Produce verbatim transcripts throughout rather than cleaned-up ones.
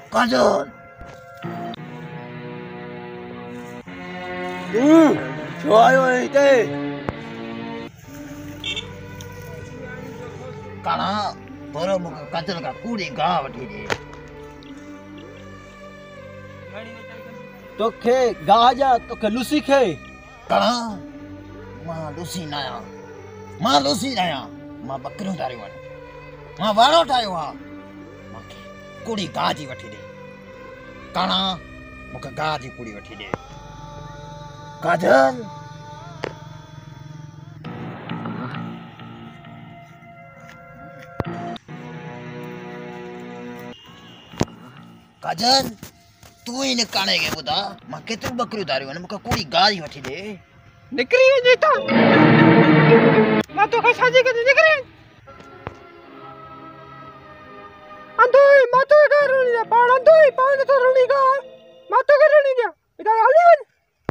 काजल हम्म छो आयो हिते काना तोरो मूंखे काजल खां कूड़ी गाह वठी ॾे तोखे गाह जा तोखे लूसी खे काना मां लूसी न आहियां मां लूसी न आहियां मां बकरियूं धारियूं आहिनि मां वारो ठाहियो आहे मूंखे कूड़ी गाह जी वठी ॾे काना मूंखे गाह जी कूड़ी वठी ॾे काजल काजल तू ही निकाणे के बुधा मां केतिरियूं बकरियूं धारियूं आहिनि मूंखे कूड़ी गाह जी वठी ॾे निकरी वञे त मां तोखे छाजी करे निकरी अंधोई मां तो करूनी है पाण अंधोई पाण तो रुनी का मां तो करूनी दिया इधर हली वन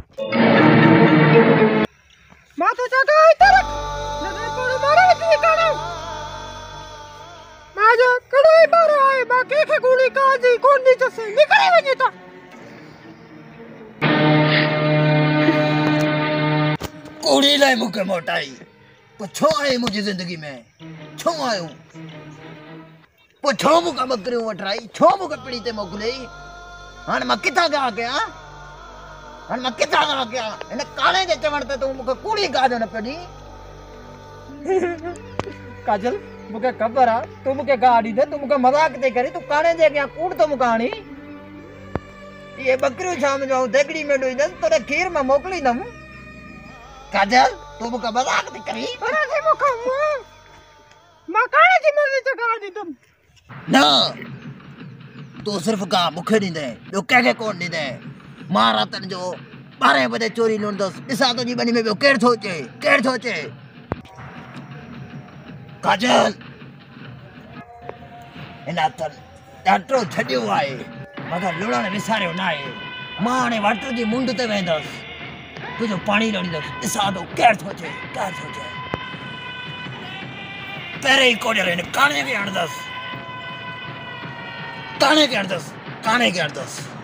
मां तो जगह इधर नजर पर मारे की काना मां जो कड़ाई पर आए मां के के गोली काजी कोन दी जसे निकरी वने त कूड़ी लाइ मूंखे मोटाई पोइ छो आहीं मुंहिंजी ज़िंदगी में छो आयो पोइ छो मूंखां बकरियूं वठाई छो मूंखे पिड़ी ते मोकिलियई हाणे मां किथां गाह कयां हाणे मां किथां गाह कयां हिन काणे जे चवण ते तूं मूंखे कूड़ी गाह जो न पियो ॾीं काजल मुझे खबर है तू मुझे गाह ॾींदे तू मुझे मजाक ते करी तू काने जे अॻियां कूड़ तो मूंखां हणी ये बकरियूं शाम जो देगड़ी में ॾोईंदसि तोरे खीर में मोकिलींदमि काजल तू मूंखे मजाक थी करी अरे से मूंखां मां काने जी मर्ज़ी ते गाह ॾींदुमि न तू सिर्फ़ गाह मूंखे ॾींदे ॿियो कंहिंखे कोन ॾींदे मां रातनि जो ॿारहें बजे चोरी लूंदसि ॾिसां तुंहिंजी ॿनी में ॿियो केरु थो अचे केरु थो अचे काजल हिन हथनि ॾाढो छॾियो आहे मगर लुणणु विसारियो न आहे मां हाणे वाटर जी मुंड ते वेंदसि तुंहिंजो पाणी ॾींदसि ॾिसां थो केरु थो अचे केरु थो अचे पहिरें ई कोॾियल हिन काणे खे हणंदसि काणे खे हणंदसि काणे खे हणंदसि